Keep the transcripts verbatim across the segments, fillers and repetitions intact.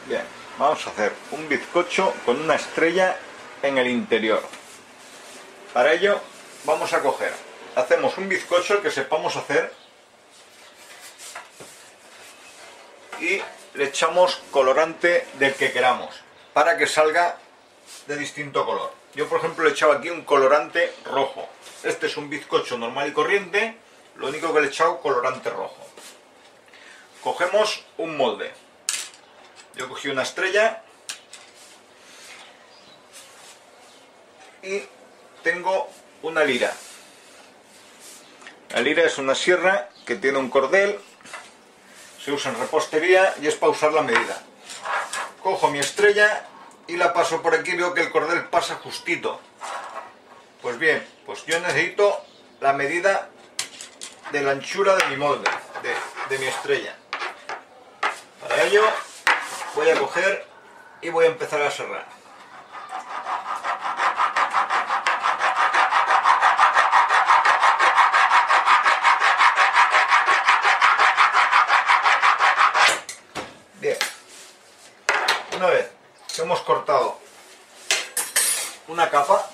Bien, vamos a hacer un bizcocho con una estrella en el interior. Para ello vamos a coger, hacemos un bizcocho el que sepamos hacer y le echamos colorante del que queramos para que salga de distinto color. Yo por ejemplo le he echado aquí un colorante rojo. Este es un bizcocho normal y corriente, lo único que le he echado colorante rojo. Cogemos un molde. Yo cogí una estrella y tengo una lira. La lira es una sierra que tiene un cordel, se usa en repostería y es para usar la medida. Cojo mi estrella y la paso por aquí, veo que el cordel pasa justito. Pues bien, pues yo necesito la medida de la anchura de mi molde, de, de mi estrella. Para ello voy a coger y voy a empezar a serrar. Bien, una vez que hemos cortado una capa,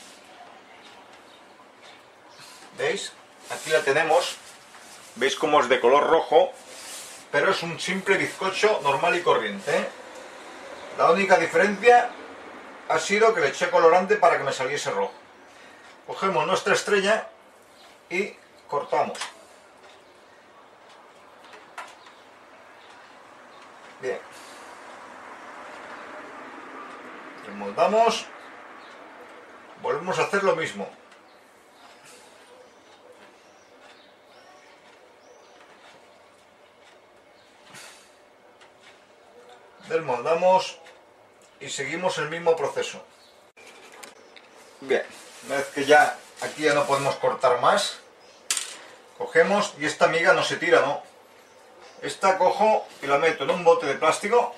¿veis? Aquí la tenemos, veis cómo es de color rojo, pero es un simple bizcocho normal y corriente, ¿eh? La única diferencia ha sido que le eché colorante para que me saliese rojo. Cogemos nuestra estrella y cortamos. Bien. Remoldamos. Volvemos a hacer lo mismo. Desmoldamos y seguimos el mismo proceso. Bien, una vez que ya aquí ya no podemos cortar más, cogemos y esta miga no se tira, ¿no? Esta cojo y la meto en un bote de plástico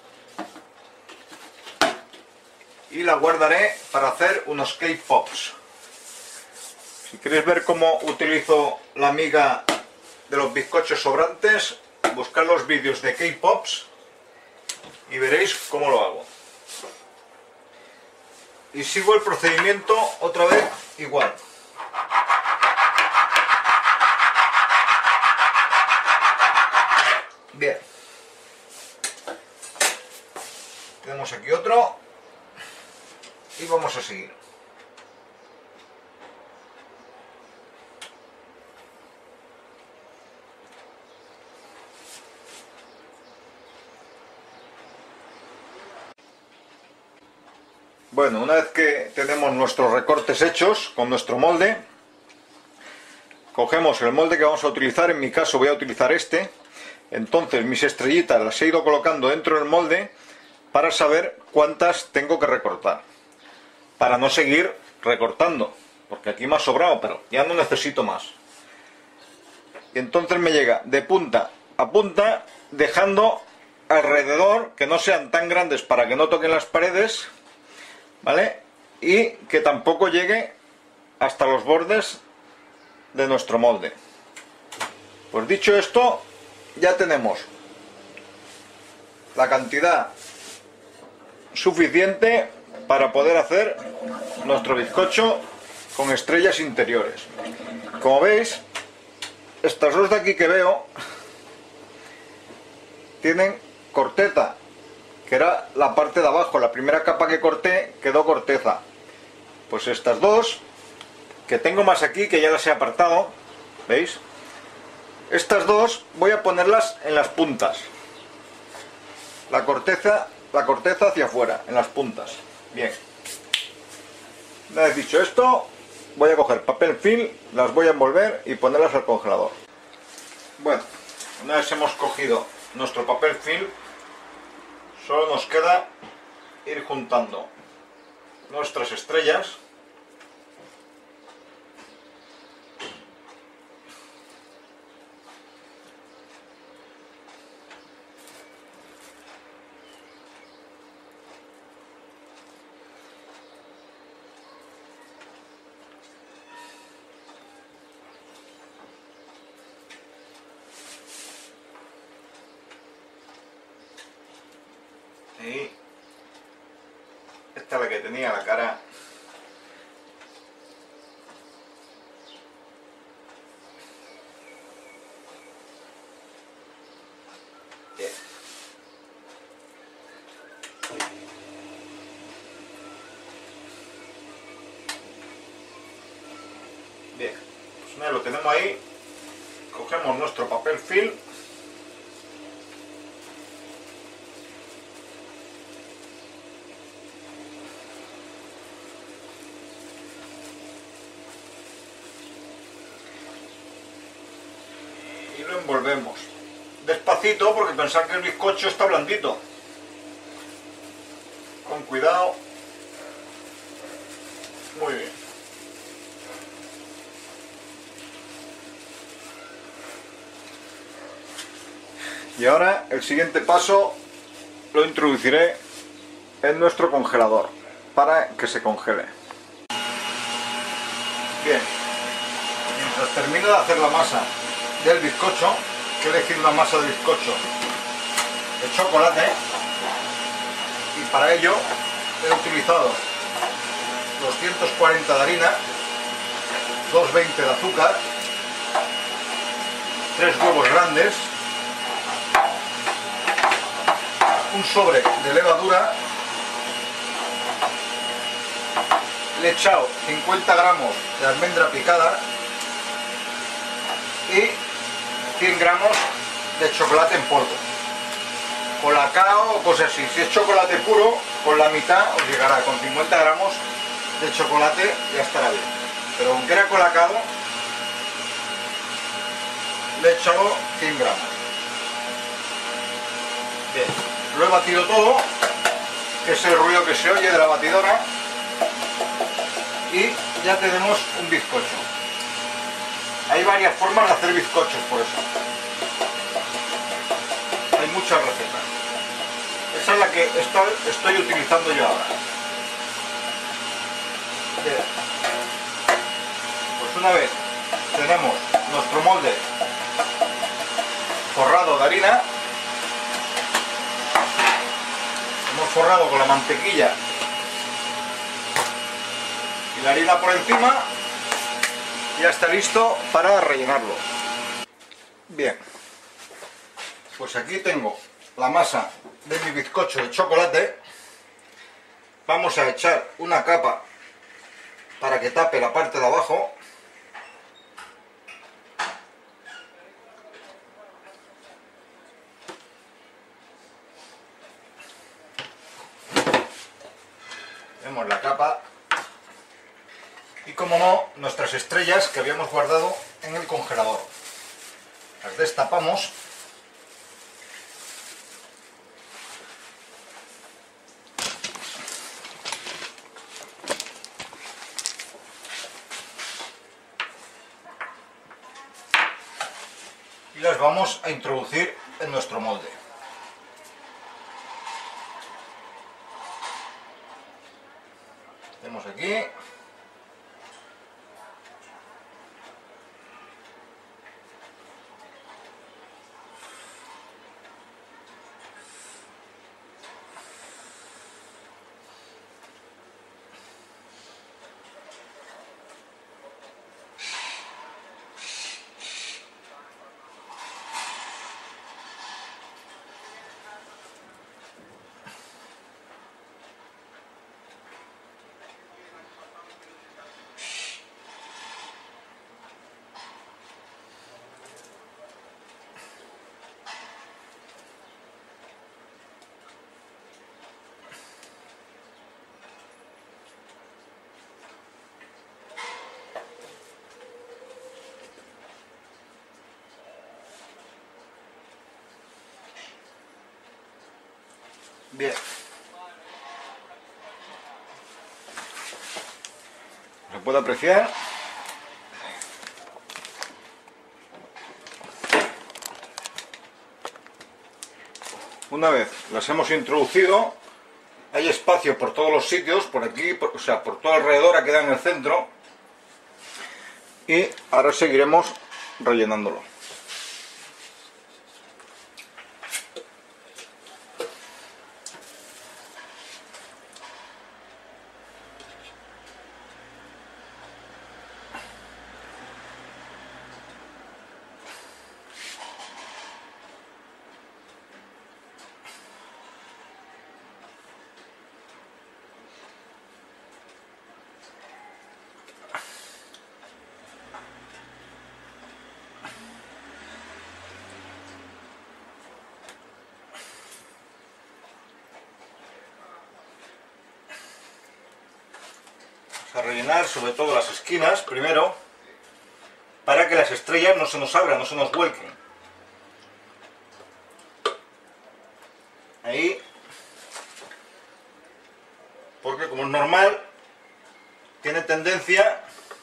y la guardaré para hacer unos cake pops. Si queréis ver cómo utilizo la miga de los bizcochos sobrantes, buscad los vídeos de cake pops y veréis cómo lo hago. Y sigo el procedimiento otra vez igual. Bien. Tenemos aquí otro y vamos a seguir. Bueno, una vez que tenemos nuestros recortes hechos con nuestro molde, cogemos el molde que vamos a utilizar. En mi caso voy a utilizar este. Entonces mis estrellitas las he ido colocando dentro del molde para saber cuántas tengo que recortar, para no seguir recortando, porque aquí me ha sobrado, pero ya no necesito más. Y entonces me llega de punta a punta, dejando alrededor que no sean tan grandes para que no toquen las paredes, ¿vale? Y que tampoco llegue hasta los bordes de nuestro molde. Pues dicho esto, ya tenemos la cantidad suficiente para poder hacer nuestro bizcocho con estrellas interiores. Como veis, estas dos de aquí que veo tienen corteza, que era la parte de abajo. La primera capa que corté quedó corteza. Pues estas dos que tengo más aquí, que ya las he apartado, ¿veis? Estas dos voy a ponerlas en las puntas, la corteza, la corteza hacia afuera, en las puntas. Bien, una vez dicho esto, voy a coger papel film, las voy a envolver y ponerlas al congelador. Bueno, una vez hemos cogido nuestro papel film, solo nos queda ir juntando nuestras estrellas. Y esta es la que tenía la cara. Bien. Bien, pues una vez lo tenemos ahí, cogemos nuestro papel film y lo envolvemos despacito, porque pensar que el bizcocho está blandito, con cuidado. Muy bien. Y ahora el siguiente paso lo introduciré en nuestro congelador para que se congele. Bien, mientras termino de hacer la masa del bizcocho, que he elegido una masa de bizcocho de chocolate, y para ello he utilizado doscientos cuarenta de harina, doscientos veinte de azúcar, tres huevos grandes, un sobre de levadura, le he echado cincuenta gramos de almendra picada y cien gramos de chocolate en polvo, colacao o cosas así. Si es chocolate puro, con la mitad os llegará, con cincuenta gramos de chocolate ya estará bien, pero aunque era colacao le he echado cien gramos. Bien, lo he batido todo, que es el ruido que se oye de la batidora, y ya tenemos un bizcocho. Hay varias formas de hacer bizcochos, por eso hay muchas recetas. Esa es la que estoy, estoy utilizando yo ahora. Bien. Pues una vez tenemos nuestro molde forrado de harina, hemos forrado con la mantequilla y la harina por encima, ya está listo para rellenarlo. Bien, pues aquí tengo la masa de mi bizcocho de chocolate. Vamos a echar una capa para que tape la parte de abajo. Vemos la capa. Y como no, nuestras estrellas que habíamos guardado en el congelador. Las destapamos. Y las vamos a introducir en nuestro molde. Tenemos aquí. Bien. ¿Se puede apreciar? Una vez las hemos introducido, hay espacio por todos los sitios, por aquí, por, o sea, por todo alrededor, ha quedado en el centro, y ahora seguiremos rellenándolo. a rellenar sobre todo las esquinas primero, para que las estrellas no se nos abran, no se nos vuelquen. Ahí, porque como es normal, tiene tendencia,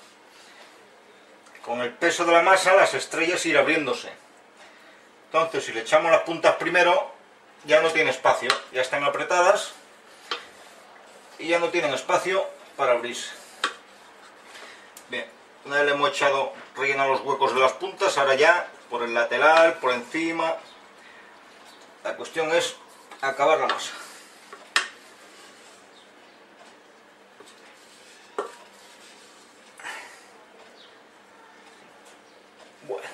con el peso de la masa, las estrellas ir abriéndose. Entonces, si le echamos las puntas primero, ya no tiene espacio, ya están apretadas y ya no tienen espacio para abrirse. Bien, una vez le hemos echado, rellenado los huecos de las puntas, ahora ya por el lateral, por encima. La cuestión es acabar la masa. Bueno.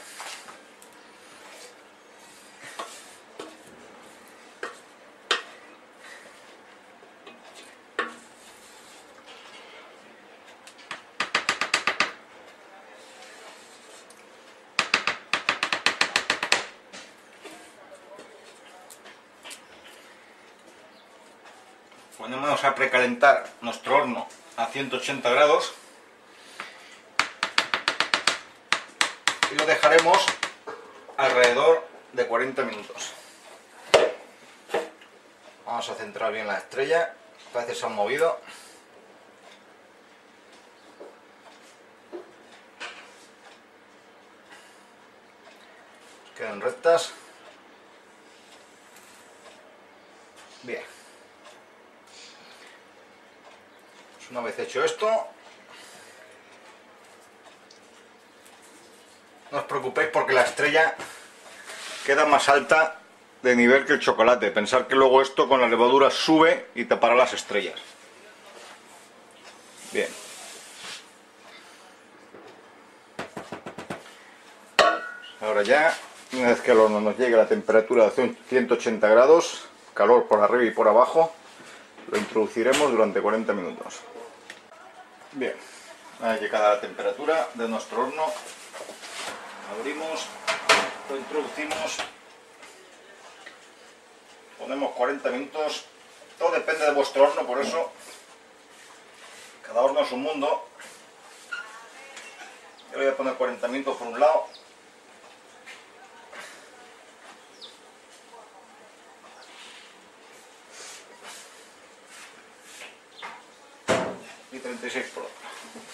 Ponemos a precalentar nuestro horno a ciento ochenta grados y lo dejaremos alrededor de cuarenta minutos. Vamos a centrar bien la estrella, parece que se han movido. Quedan rectas. Bien. Una vez hecho esto, no os preocupéis porque la estrella queda más alta de nivel que el chocolate. Pensar que luego esto con la levadura sube y tapará las estrellas. Bien. Ahora ya, una vez que el horno nos llegue a la temperatura de ciento ochenta grados, calor por arriba y por abajo, lo introduciremos durante cuarenta minutos. Bien, una vez llegada la temperatura de nuestro horno, abrimos, lo introducimos, ponemos cuarenta minutos, todo depende de vuestro horno, por eso cada horno es un mundo. Yo le voy a poner cuarenta minutos por un lado. Y treinta y seis por otro.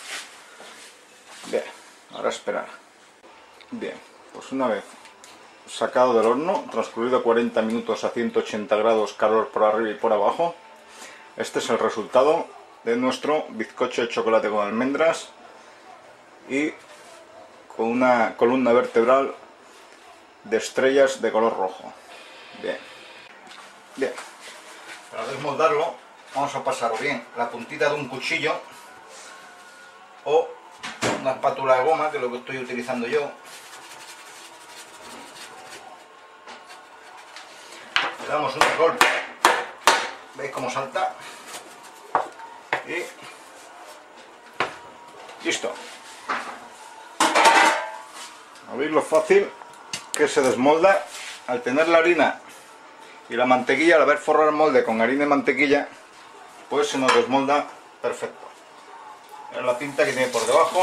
Bien, ahora esperar. Bien, pues una vez sacado del horno, transcurrido cuarenta minutos a ciento ochenta grados, calor por arriba y por abajo, este es el resultado de nuestro bizcocho de chocolate con almendras y con una columna vertebral de estrellas de color rojo. Bien, bien. Para desmoldarlo, vamos a pasar o bien la puntita de un cuchillo o una espátula de goma, que es lo que estoy utilizando yo. Le damos un golpe, veis cómo salta y listo. ¿Veis lo fácil que se desmolda? Al tener la harina y la mantequilla, al haber forrado el molde con harina y mantequilla, pues se nos desmolda perfecto. Mirad la pinta que tiene por debajo.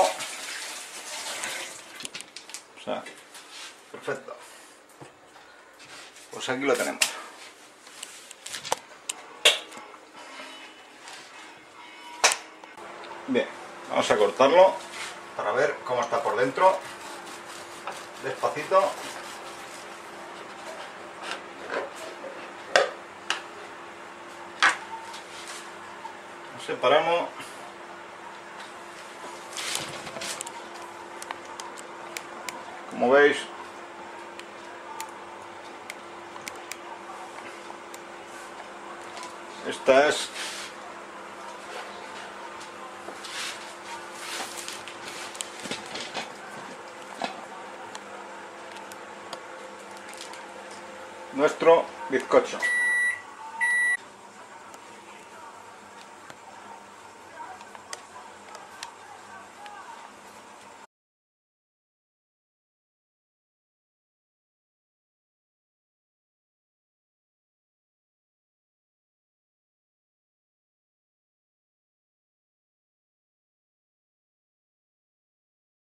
O sea, perfecto. Pues aquí lo tenemos. Bien, vamos a cortarlo para ver cómo está por dentro. Despacito. Lo separamos. Como veis, esta es nuestro bizcocho.